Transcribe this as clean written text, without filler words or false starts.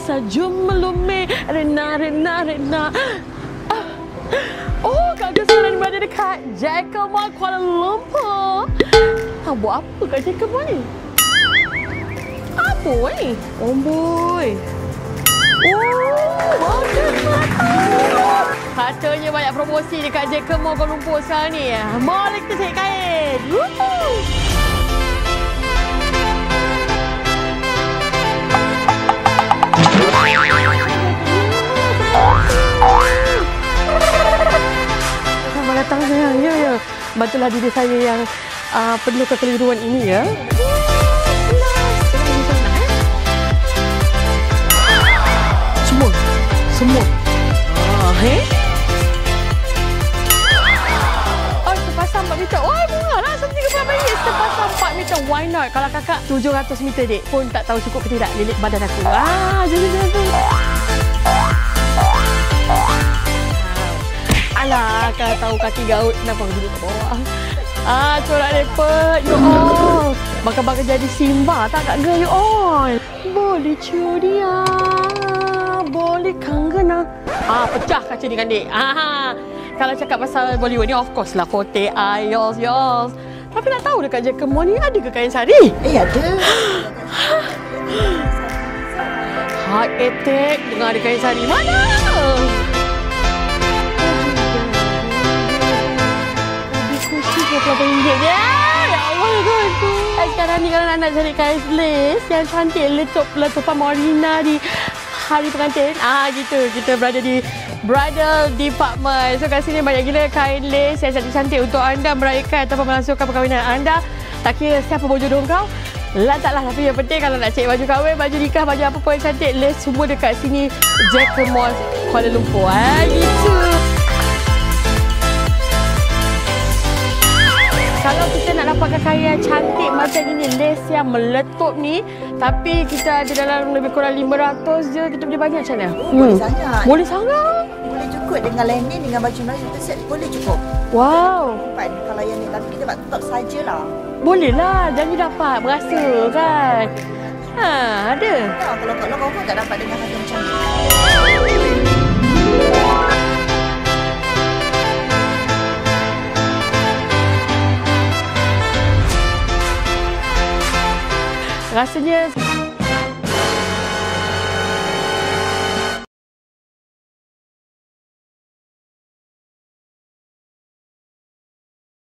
Saju melume Rena Oh, Kak Gus sekarang berada dekat Jackal Mall Kuala Lumpur. Buat apa kat Jackal Mall ni? Apa ni? Oh boy. Bagus mata. Katanya banyak promosi dekat Jackal Mall Kuala Lumpur sekarang ni. Mari kita cari kain. Selamat datang sayang. Ya. Bantulah diri saya yang penuh kekeliruan ini ya. Semua. Sepasang 4 meter. Oh, murah lah. RM130 sepasang 4 meter. Why not? Kalau kakak 700 meter dek pun tak tahu cukup ke tidak lilit badan aku. Jadi alah, kau tahu kaki gaut kenapa aku duduk kat bawah. Corak lepet. You all. Bakal jadi Simba tak kat girl you all. Boleh curia. Boleh kangen. Pecah kaca ni kan dek. Kalau cakap pasal Bollywood ni of course lah Forte, yours. Tapi nak tahu dekat Jackal Mall ni ada ke kain sari? Ada. Heart attack dengar ada kain sari. Mana? RM28 je. Ya Allah tu. Sekarang ni kalau nak cari kain lace yang cantik letupan Morina di hari pengantin. Gitu. Kita berada di bridal department. So kat sini banyak gila kain lace yang cantik-cantik untuk anda meraihkan ataupun melangsungkan perkahwinan anda. Tak kira siapa berjodoh kau. Lantaklah. Tapi yang penting kalau nak cari baju kahwin, baju nikah, baju apa pun yang cantik, lace semua dekat sini Jackal Mall Kuala Lumpur. Gitu. Kalau kita nak dapatkan kain yang cantik macam ini, lace yang meletup ni, tapi kita ada dalam lebih kurang 500 je, kita punya banyak macam mana? Boleh sangat. Boleh sangat? Boleh cukup dengan lining, dengan baju Melayu kita set, boleh cukup. Wow. Kalau yang ni, tapi kita buat top sajalah. Boleh lah, jangan dapat berasa kan? Ada. Kalau kau pun tak dapat dengan harga macam ni. Rasanya